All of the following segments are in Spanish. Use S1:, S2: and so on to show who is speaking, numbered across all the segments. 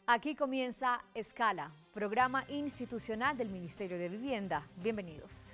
S1: Aquí comienza Escala, programa institucional del Ministerio de Vivienda. Bienvenidos.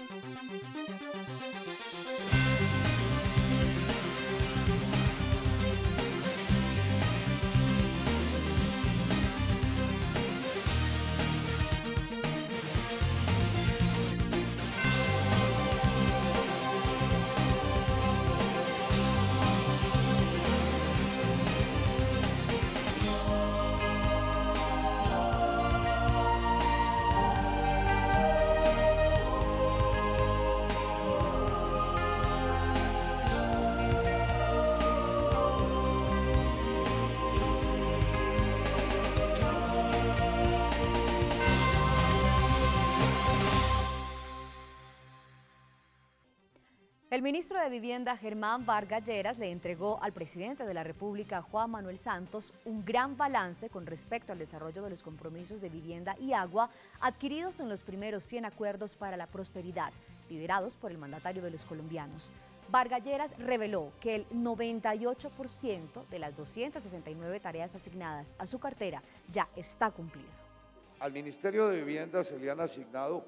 S1: El ministro de Vivienda, Germán Vargas Lleras, le entregó al presidente de la República, Juan Manuel Santos, un gran balance con respecto al desarrollo de los compromisos de vivienda y agua adquiridos en los primeros 100 acuerdos para la prosperidad, liderados por el mandatario de los colombianos. Vargas Lleras reveló que el 98% de las 269 tareas asignadas a su cartera ya está cumplido.
S2: Al Ministerio de Vivienda se le han asignado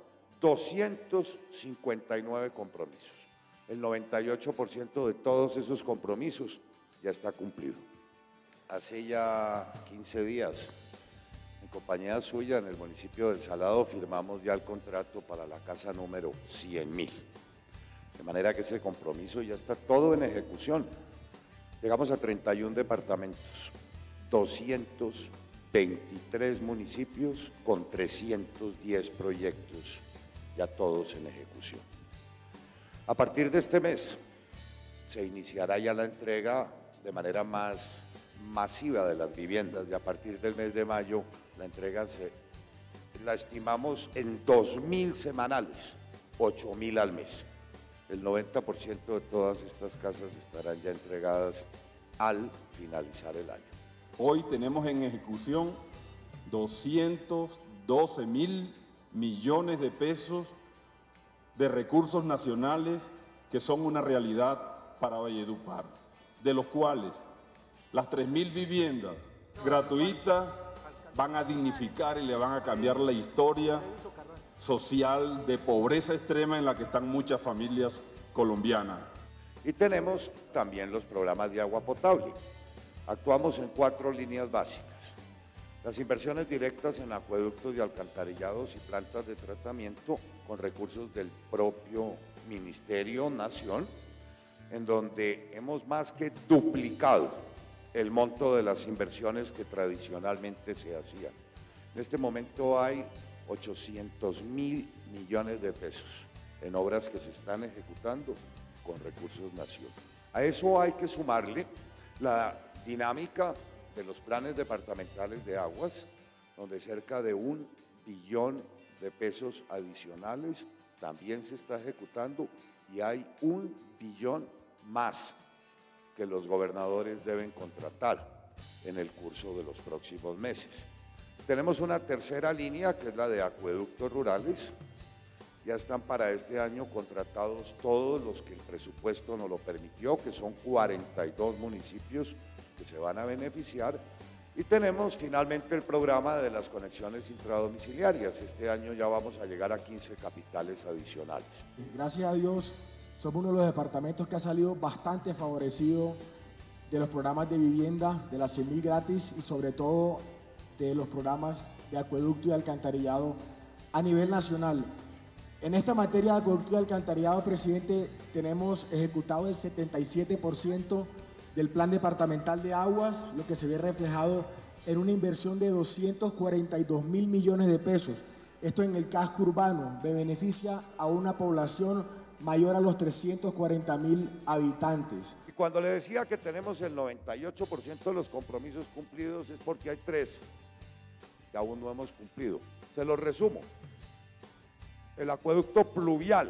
S2: 259 compromisos. El 98% de todos esos compromisos ya está cumplido. Hace ya 15 días, en compañía suya, en el municipio del Salado, firmamos ya el contrato para la casa número 100.000. De manera que ese compromiso ya está todo en ejecución. Llegamos a 31 departamentos, 223 municipios con 310 proyectos, ya todos en ejecución. A partir de este mes se iniciará ya la entrega de manera más masiva de las viviendas y a partir del mes de mayo la entrega la estimamos en 2.000 semanales, 8.000 al mes. El 90% de todas estas casas estarán ya entregadas al finalizar el año.
S3: Hoy tenemos en ejecución 212.000 millones de pesos de recursos nacionales que son una realidad para Valledupar, de los cuales las 3.000 viviendas gratuitas van a dignificar y le van a cambiar la historia social de pobreza extrema en la que están muchas familias colombianas.
S2: Y tenemos también los programas de agua potable. Actuamos en 4 líneas básicas. Las inversiones directas en acueductos y alcantarillados y plantas de tratamiento con recursos del propio Ministerio Nación, en donde hemos más que duplicado el monto de las inversiones que tradicionalmente se hacían. En este momento hay 800.000 millones de pesos en obras que se están ejecutando con recursos Nación. A eso hay que sumarle la dinámica de los planes departamentales de aguas, donde cerca de 1 billón de pesos adicionales también se está ejecutando y hay 1 billón más que los gobernadores deben contratar en el curso de los próximos meses. Tenemos una tercera línea que es la de acueductos rurales. Ya están para este año contratados todos los que el presupuesto nos lo permitió, que son 42 municipios que se van a beneficiar, y tenemos finalmente el programa de las conexiones intradomiciliarias. Este año ya vamos a llegar a 15 capitales adicionales.
S4: Gracias a Dios, somos uno de los departamentos que ha salido bastante favorecido de los programas de vivienda, de las 100.000 gratis y sobre todo de los programas de acueducto y alcantarillado a nivel nacional. En esta materia de acueducto y alcantarillado, presidente, tenemos ejecutado el 77% del plan departamental de aguas, lo que se ve reflejado en una inversión de 242.000 millones de pesos. Esto en el casco urbano, beneficia a una población mayor a los 340.000 habitantes.
S2: Y cuando le decía que tenemos el 98% de los compromisos cumplidos es porque hay 3 que aún no hemos cumplido. Se los resumo. El acueducto pluvial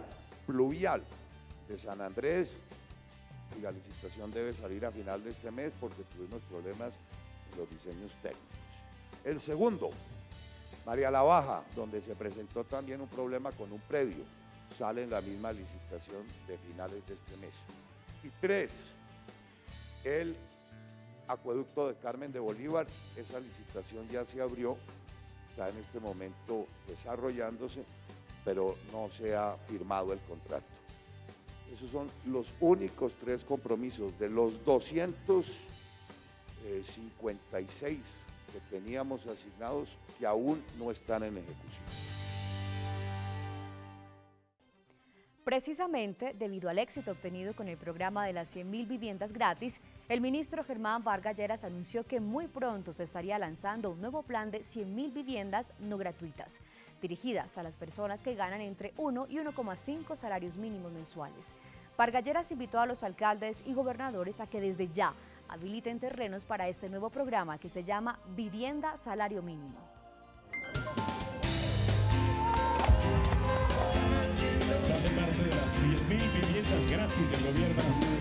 S2: de San Andrés, y la licitación debe salir a final de este mes porque tuvimos problemas en los diseños técnicos. El segundo, María la Baja, donde se presentó también un problema con un predio, sale en la misma licitación de finales de este mes. Y 3, el Acueducto de Carmen de Bolívar, esa licitación ya se abrió, está en este momento desarrollándose, pero no se ha firmado el contrato. Esos son los únicos 3 compromisos de los 256 que teníamos asignados que aún no están en ejecución.
S1: Precisamente debido al éxito obtenido con el programa de las 100.000 viviendas gratis, el ministro Germán Vargas Lleras anunció que muy pronto se estaría lanzando un nuevo plan de 100.000 viviendas no gratuitas, dirigidas a las personas que ganan entre 1 y 1,5 salarios mínimos mensuales. Vargas Lleras invitó a los alcaldes y gobernadores a que desde ya habiliten terrenos para este nuevo programa que se llama Vivienda Salario Mínimo.
S5: Hace parte de las 100.000 viviendas gratis del gobierno.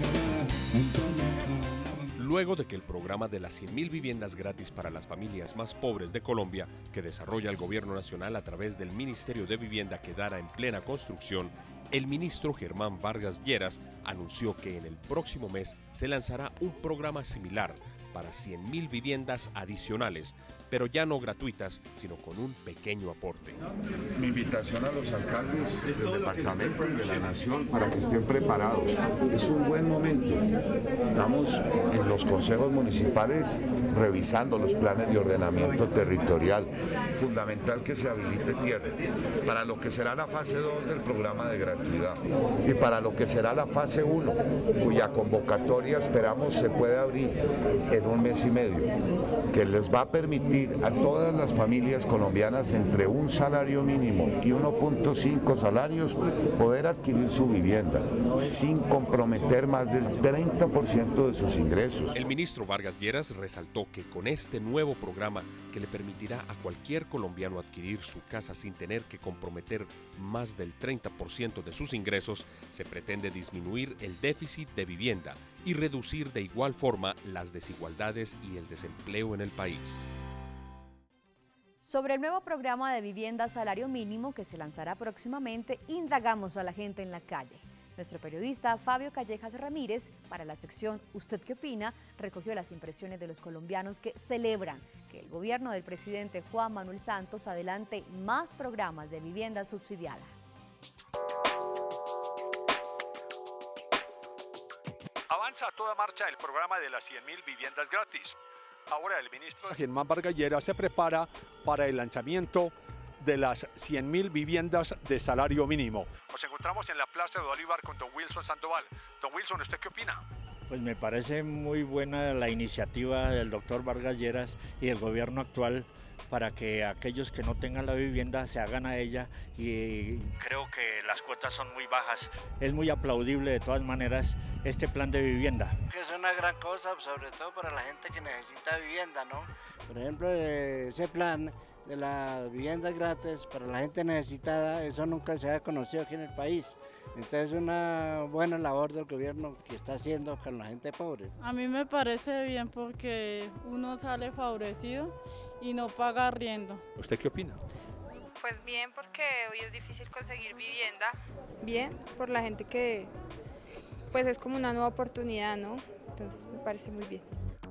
S6: Luego de que el programa de las 100.000 viviendas gratis para las familias más pobres de Colombia, que desarrolla el Gobierno Nacional a través del Ministerio de Vivienda, quedara en plena construcción, el ministro Germán Vargas Lleras anunció que en el próximo mes se lanzará un programa similar para 100.000 viviendas adicionales, pero ya no gratuitas, sino con un pequeño aporte.
S2: Mi invitación a los alcaldes del departamento y de la nación para que estén preparados. Es un buen momento. Estamos en los consejos municipales revisando los planes de ordenamiento territorial. Fundamental que se habilite tierra para lo que será la fase 2 del programa de gratuidad y para lo que será la fase 1, cuya convocatoria esperamos se pueda abrir en un mes y medio, que les va a permitir a todas las familias colombianas entre un salario mínimo y 1.5 salarios poder adquirir su vivienda sin comprometer más del 30% de sus ingresos.
S6: El ministro Vargas Lleras resaltó que con este nuevo programa, que le permitirá a cualquier colombiano adquirir su casa sin tener que comprometer más del 30% de sus ingresos, se pretende disminuir el déficit de vivienda y reducir de igual forma las desigualdades y el desempleo en el país.
S1: Sobre el nuevo programa de vivienda salario mínimo que se lanzará próximamente, indagamos a la gente en la calle. Nuestro periodista Fabio Callejas Ramírez, para la sección ¿Usted qué opina?, recogió las impresiones de los colombianos que celebran que el gobierno del presidente Juan Manuel Santos adelante más programas de vivienda subsidiada.
S7: Avanza a toda marcha el programa de las 100.000 viviendas gratis. Ahora el ministro
S8: Germán Vargas Lleras se prepara para el lanzamiento de las 100.000 viviendas de salario mínimo.
S7: Nos encontramos en la Plaza de Bolívar con don Wilson Sandoval. Don Wilson, ¿usted qué opina?
S9: Pues me parece muy buena la iniciativa del doctor Vargas Lleras y del gobierno actual para que aquellos que no tengan la vivienda se hagan a ella, y creo que las cuotas son muy bajas. Es muy aplaudible de todas maneras este plan de vivienda.
S10: Es una gran cosa, sobre todo para la gente que necesita vivienda, ¿no? Por ejemplo, ese plan de las viviendas gratis para la gente necesitada, eso nunca se ha conocido aquí en el país. Entonces es una buena labor del gobierno que está haciendo con la gente pobre.
S11: A mí me parece bien porque uno sale favorecido y no paga arriendo.
S8: ¿Usted qué opina?
S12: Pues bien, porque hoy es difícil conseguir vivienda. Bien, por la gente que pues es como una nueva oportunidad, ¿no? Entonces me parece muy bien.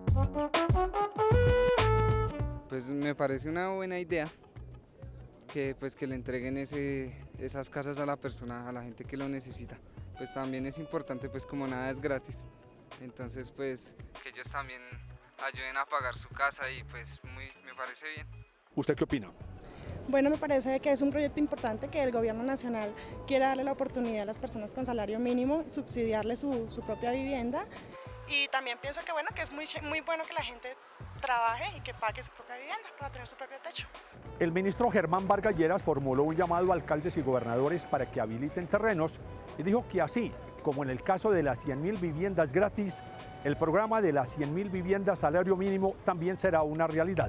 S13: Pues me parece una buena idea que le entreguen esas casas a la persona, a la gente que lo necesita. Pues también es importante, pues como nada es gratis, entonces pues que ellos también ayuden a pagar su casa y pues me parece bien.
S8: ¿Usted qué opina?
S14: Bueno, me parece que es un proyecto importante que el gobierno nacional quiera darle la oportunidad a las personas con salario mínimo, subsidiarle su propia vivienda, y también pienso que bueno, que es muy bueno que la gente trabaje y que pague su propia vivienda para tener su propio techo.
S8: El ministro Germán Vargas Lleras formuló un llamado a alcaldes y gobernadores para que habiliten terrenos y dijo que así como en el caso de las 100.000 viviendas gratis, el programa de las 100.000 viviendas salario mínimo también será una realidad.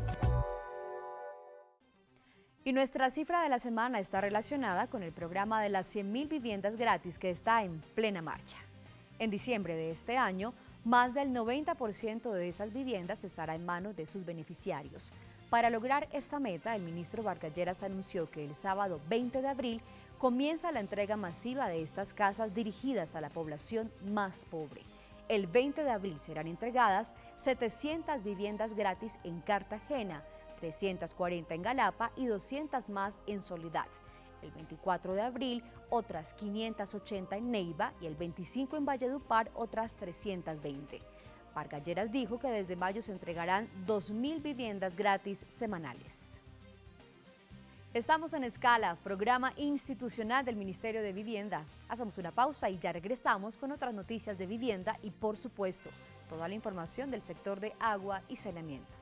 S1: Y nuestra cifra de la semana está relacionada con el programa de las 100.000 viviendas gratis que está en plena marcha. En diciembre de este año, más del 90% de esas viviendas estará en manos de sus beneficiarios. Para lograr esta meta, el ministro Vargas Lleras anunció que el sábado 20 de abril comienza la entrega masiva de estas casas dirigidas a la población más pobre. El 20 de abril serán entregadas 700 viviendas gratis en Cartagena, 340 en Galapa y 200 más en Soledad. El 24 de abril, otras 580 en Neiva y el 25 en Valledupar, otras 320. Vargas Lleras dijo que desde mayo se entregarán 2.000 viviendas gratis semanales. Estamos en Escala, programa institucional del Ministerio de Vivienda. Hacemos una pausa y ya regresamos con otras noticias de vivienda y, por supuesto, toda la información del sector de agua y saneamiento.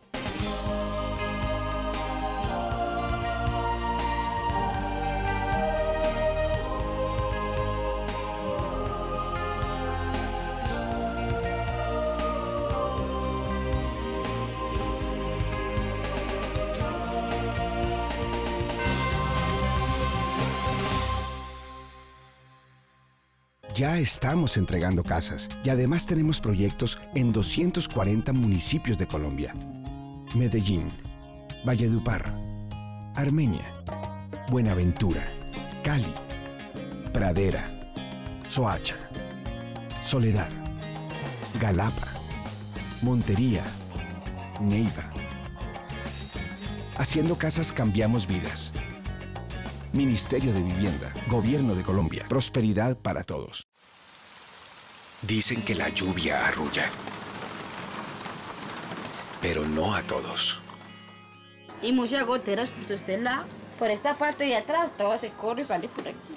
S15: Ya estamos entregando casas y además tenemos proyectos en 240 municipios de Colombia. Medellín, Valledupar, Armenia, Buenaventura, Cali, Pradera, Soacha, Soledad, Galapa, Montería, Neiva. Haciendo casas cambiamos vidas. Ministerio de Vivienda, Gobierno de Colombia. Prosperidad para todos.
S16: Dicen que la lluvia arrulla, pero no a todos.
S17: Y muchas goteras por este lado. Por esta parte de atrás, todo se corre y sale por aquí.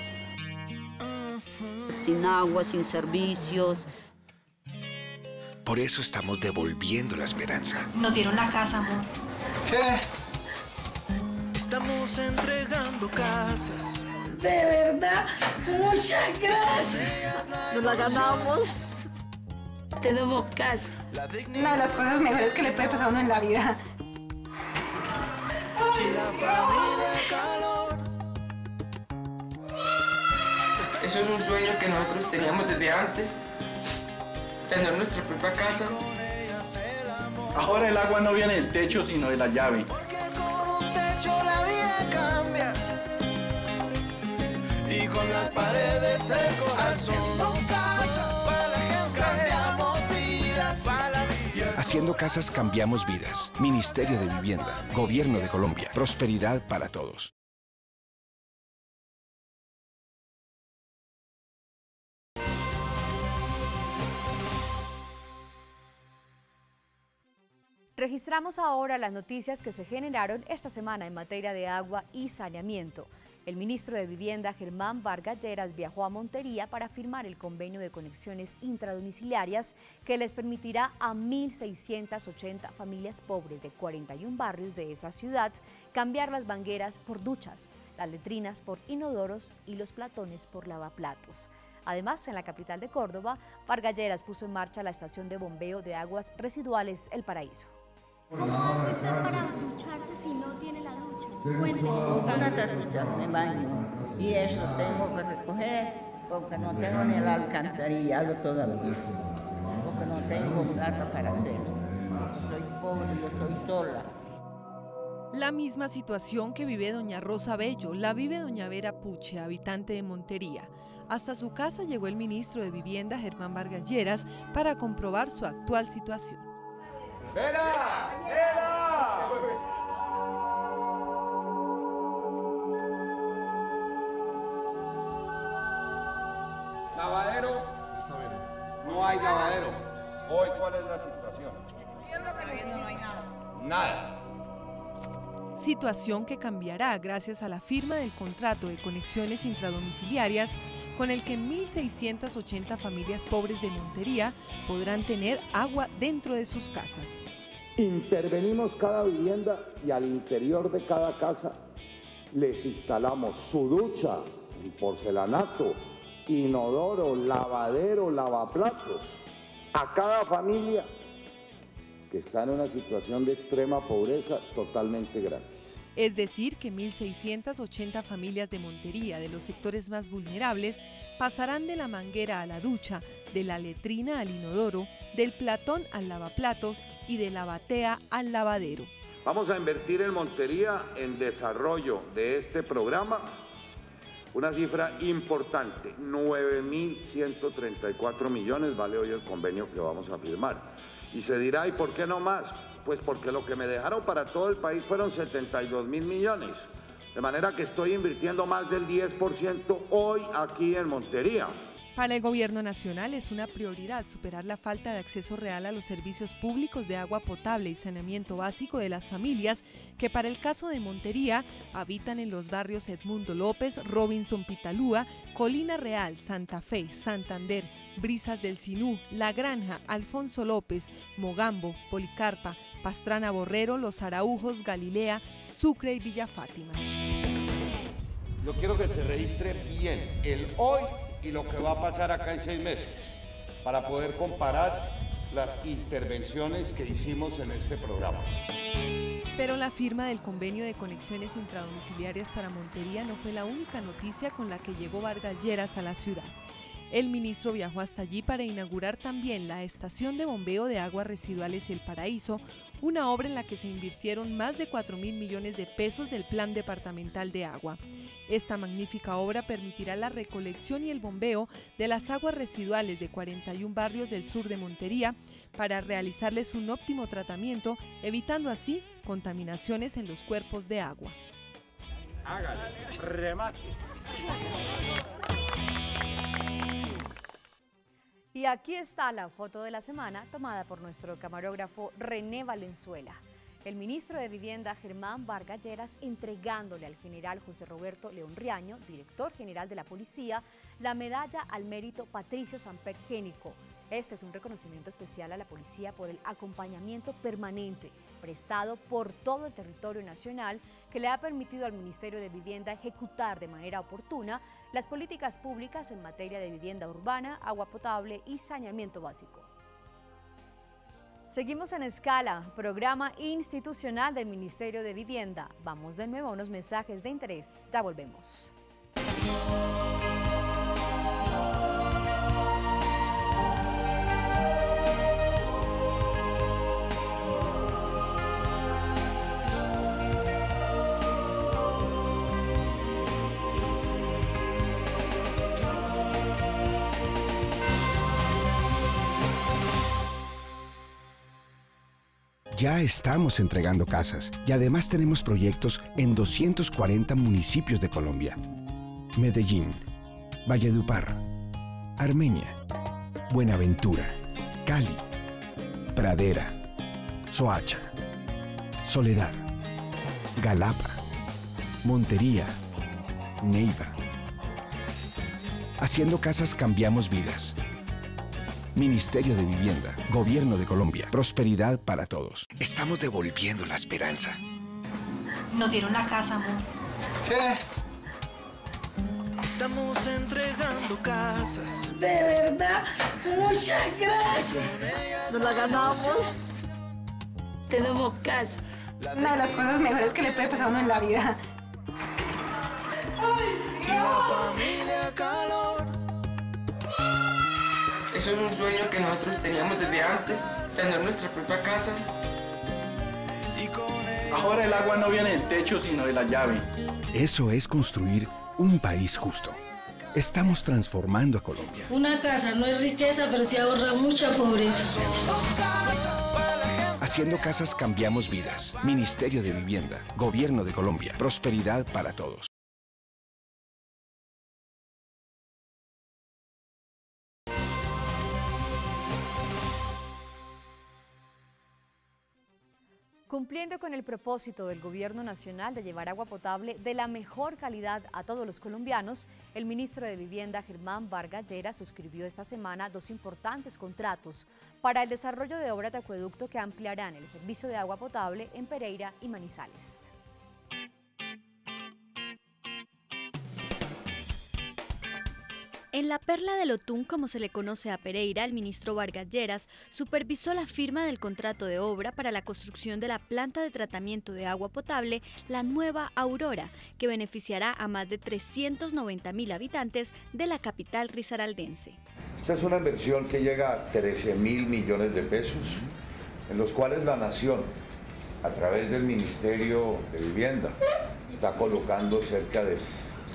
S17: Sin agua, sin servicios.
S16: Por eso estamos devolviendo la esperanza.
S18: Nos dieron la casa, amor.
S16: ¿Qué?
S19: Estamos entregando casas.
S17: De verdad, muchas gracias. Nos la ganamos. Tenemos casa.
S18: Una de las cosas mejores que le puede pasar a uno en la vida.
S20: Eso es un sueño que nosotros teníamos desde antes. Tener nuestra propia casa.
S21: Ahora el agua no viene del techo, sino de la llave.
S19: La vida cambia y con las paredes el corazón cambiamos vidas.
S15: Haciendo casas cambiamos vidas. Ministerio de Vivienda, Gobierno de Colombia. Prosperidad para todos.
S1: Registramos ahora las noticias que se generaron esta semana en materia de agua y saneamiento. El ministro de Vivienda, Germán Vargas Lleras, viajó a Montería para firmar el convenio de conexiones intradomiciliarias que les permitirá a 1.680 familias pobres de 41 barrios de esa ciudad cambiar las mangueras por duchas, las letrinas por inodoros y los platones por lavaplatos. Además, en la capital de Córdoba, Vargas Lleras puso en marcha la estación de bombeo de aguas residuales El Paraíso.
S22: ¿Cómo hace usted para ducharse si no tiene la ducha? Cuénteme.
S17: Una tacita me baño y eso tengo que recoger porque no tengo ni el alcantarillado todavía, porque no tengo plata para hacerlo. Soy pobre, yo soy sola.
S23: La misma situación que vive doña Rosa Bello, la vive doña Vera Puche, habitante de Montería. Hasta su casa llegó el ministro de Vivienda, Germán Vargas Lleras, para comprobar su actual situación.
S24: ¡Vera! ¡Vera!
S2: ¿Lavadero? No hay lavadero. Hoy, ¿cuál es la situación?
S22: No hay nada.
S2: Nada.
S23: Situación que cambiará gracias a la firma del contrato de conexiones intradomiciliarias con el que 1.680 familias pobres de Montería podrán tener agua dentro de sus casas.
S25: Intervenimos cada vivienda y al interior de cada casa les instalamos su ducha en porcelanato, inodoro, lavadero, lavaplatos. A cada familia que está en una situación de extrema pobreza totalmente gratis.
S23: Es decir, que 1.680 familias de Montería, de los sectores más vulnerables, pasarán de la manguera a la ducha, de la letrina al inodoro, del platón al lavaplatos y de la batea al lavadero.
S2: Vamos a invertir en Montería en desarrollo de este programa Una cifra importante, 9.134 millones vale hoy el convenio que vamos a firmar. Y se dirá, ¿y por qué no más? Pues porque lo que me dejaron para todo el país fueron 72.000 millones. De manera que estoy invirtiendo más del 10% hoy aquí en Montería.
S23: Para el Gobierno Nacional es una prioridad superar la falta de acceso real a los servicios públicos de agua potable y saneamiento básico de las familias que para el caso de Montería habitan en los barrios Edmundo López, Robinson Pitalúa, Colina Real, Santa Fe, Santander, Brisas del Sinú, La Granja, Alfonso López, Mogambo, Policarpa, Pastrana Borrero, Los Araujos, Galilea, Sucre y Villa Fátima.
S25: Yo quiero que se registre bien el hoy y lo que va a pasar acá en 6 meses, para poder comparar las intervenciones que hicimos en este programa.
S23: Pero la firma del convenio de conexiones intradomiciliarias para Montería no fue la única noticia con la que llegó Vargas Lleras a la ciudad. El ministro viajó hasta allí para inaugurar también la estación de bombeo de aguas residuales El Paraíso, una obra en la que se invirtieron más de 4.000 millones de pesos del Plan Departamental de Agua. Esta magnífica obra permitirá la recolección y el bombeo de las aguas residuales de 41 barrios del sur de Montería para realizarles un óptimo tratamiento, evitando así contaminaciones en los cuerpos de agua.
S25: Hágale, remate.
S1: Y aquí está la foto de la semana tomada por nuestro camarógrafo René Valenzuela. El ministro de Vivienda Germán Vargas Lleras entregándole al general José Roberto León Riaño, director general de la policía, la medalla al mérito Patricio Samper Génico. Este es un reconocimiento especial a la policía por el acompañamiento permanente prestado por todo el territorio nacional que le ha permitido al Ministerio de Vivienda ejecutar de manera oportuna las políticas públicas en materia de vivienda urbana, agua potable y saneamiento básico. Seguimos en Escala, programa institucional del Ministerio de Vivienda. Vamos de nuevo a unos mensajes de interés. Ya volvemos.
S15: Ya estamos entregando casas y además tenemos proyectos en 240 municipios de Colombia. Medellín, Valledupar, Armenia, Buenaventura, Cali, Pradera, Soacha, Soledad, Galapa, Montería, Neiva. Haciendo casas cambiamos vidas. Ministerio de Vivienda, Gobierno de Colombia, prosperidad para todos.
S16: Estamos devolviendo la esperanza.
S18: Nos dieron la casa, amor.
S21: ¿Qué?
S19: Estamos entregando casas.
S22: De verdad, muchas gracias. Nos la ganamos. Tenemos casa.
S18: Una de las cosas mejores que le puede pasar a uno en la vida.
S19: Y la familia calor.
S20: Eso es un sueño que nosotros teníamos desde antes, tener nuestra propia casa.
S21: Ahora el agua no viene del techo, sino de la llave.
S15: Eso es construir un país justo. Estamos transformando a Colombia.
S22: Una casa no es riqueza, pero sí ahorra mucha pobreza.
S15: Haciendo casas cambiamos vidas. Ministerio de Vivienda, Gobierno de Colombia, prosperidad para todos.
S1: Cumpliendo con el propósito del Gobierno Nacional de llevar agua potable de la mejor calidad a todos los colombianos, el ministro de Vivienda Germán Vargas Lleras suscribió esta semana 2 importantes contratos para el desarrollo de obras de acueducto que ampliarán el servicio de agua potable en Pereira y Manizales.
S3: En la Perla del Otún, como se le conoce a Pereira, el ministro Vargas Lleras supervisó la firma del contrato de obra para la construcción de la planta de tratamiento de agua potable, la Nueva Aurora, que beneficiará a más de 390.000 habitantes de la capital risaraldense.
S2: Esta es una inversión que llega a 13.000 millones de pesos, en los cuales la Nación, a través del Ministerio de Vivienda, está colocando cerca de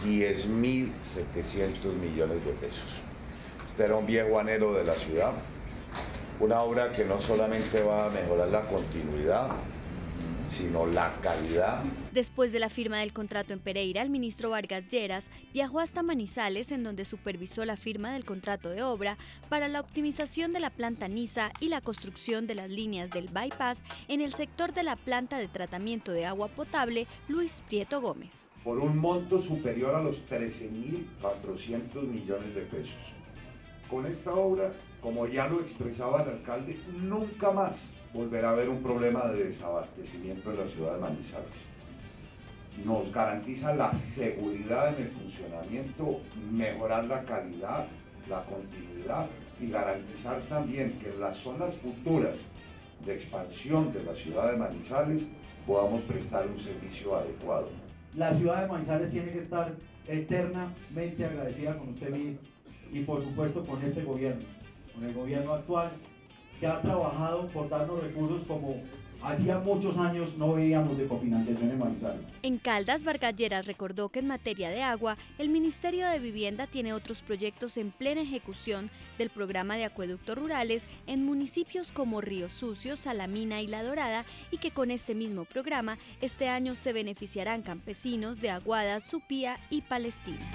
S2: 10.700 millones de pesos. Este era un viejo anhelo de la ciudad, una obra que no solamente va a mejorar la continuidad, sino la calidad.
S3: Después de la firma del contrato en Pereira, el ministro Vargas Lleras viajó hasta Manizales, en donde supervisó la firma del contrato de obra para la optimización de la planta Niza y la construcción de las líneas del bypass en el sector de la planta de tratamiento de agua potable Luis Prieto Gómez.
S25: Por un monto superior a los 13.400 millones de pesos. Con esta obra, como ya lo expresaba el alcalde, nunca más volverá a haber un problema de desabastecimiento en la ciudad de Manizales. Nos garantiza la seguridad en el funcionamiento, mejorar la calidad, la continuidad y garantizar también que en las zonas futuras de expansión de la ciudad de Manizales podamos prestar un servicio adecuado.
S4: La ciudad de Manizales tiene que estar eternamente agradecida con usted mismo y por supuesto con este gobierno, con el gobierno actual, que ha trabajado por darnos recursos como hacía muchos años no veíamos de cofinanciación en Manizales.
S3: En Caldas, Vargas Lleras recordó que en materia de agua, el Ministerio de Vivienda tiene otros proyectos en plena ejecución del programa de acueductos rurales en municipios como Río Sucio, Salamina y La Dorada, y que con este mismo programa este año se beneficiarán campesinos de Aguadas, Supía y Palestina.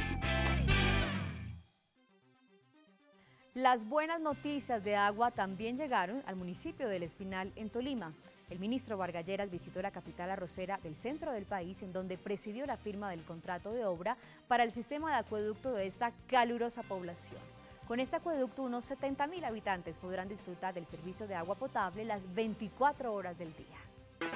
S1: Las buenas noticias de agua también llegaron al municipio del Espinal, en Tolima. El ministro Vargas Lleras visitó la capital arrocera del centro del país, en donde presidió la firma del contrato de obra para el sistema de acueducto de esta calurosa población. Con este acueducto, unos 70.000 habitantes podrán disfrutar del servicio de agua potable las 24 horas del día.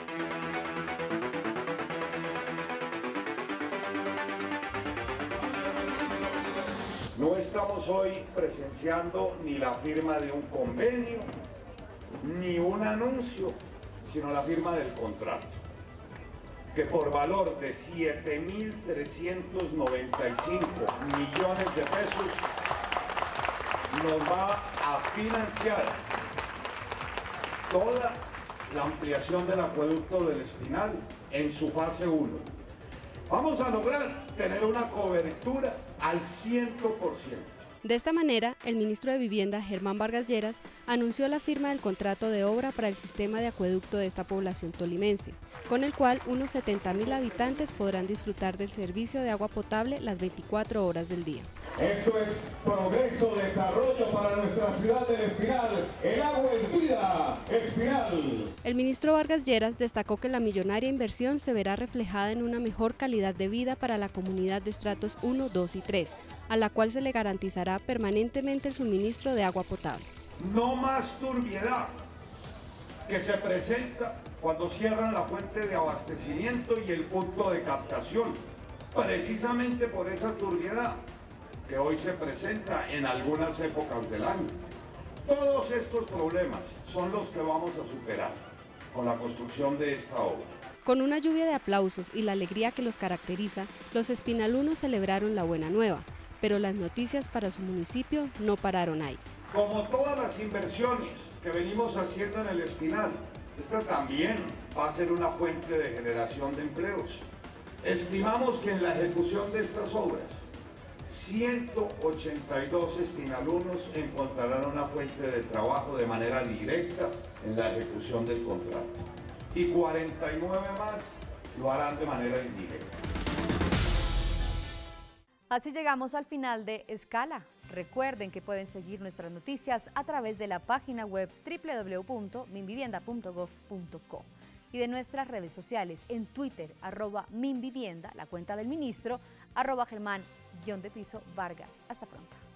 S2: No estamos hoy presenciando ni la firma de un convenio, ni un anuncio, sino la firma del contrato, que por valor de 7.395 millones de pesos nos va a financiar toda la ampliación del acueducto del Espinal en su fase 1. Vamos a lograr tener una cobertura al 100%.
S5: De esta manera, el ministro de Vivienda, Germán Vargas Lleras, anunció la firma del contrato de obra para el sistema de acueducto de esta población tolimense, con el cual unos 70.000 habitantes podrán disfrutar del servicio de agua potable las 24 horas del día.
S25: Esto es progreso, desarrollo para nuestra ciudad del Espinal. El agua es vida, Espinal.
S5: El ministro Vargas Lleras destacó que la millonaria inversión se verá reflejada en una mejor calidad de vida para la comunidad de estratos 1, 2 y 3, a la cual se le garantizará permanentemente el suministro de agua potable.
S2: No más turbiedad que se presenta cuando cierran la fuente de abastecimiento y el punto de captación, precisamente por esa turbiedad que hoy se presenta en algunas épocas del año. Todos estos problemas son los que vamos a superar con la construcción de esta obra.
S5: Con una lluvia de aplausos y la alegría que los caracteriza, los espinalunos celebraron la buena nueva, pero las noticias para su municipio no pararon ahí.
S2: Como todas las inversiones que venimos haciendo en el Espinal, esta también va a ser una fuente de generación de empleos. Estimamos que en la ejecución de estas obras, 182 espinalunos encontrarán una fuente de trabajo de manera directa en la ejecución del contrato y 49 más lo harán de manera indirecta.
S1: Así llegamos al final de Escala. Recuerden que pueden seguir nuestras noticias a través de la página web www.minvivienda.gov.co y de nuestras redes sociales en Twitter, @minvivienda, la cuenta del ministro, @Germán_Vargas. Hasta pronto.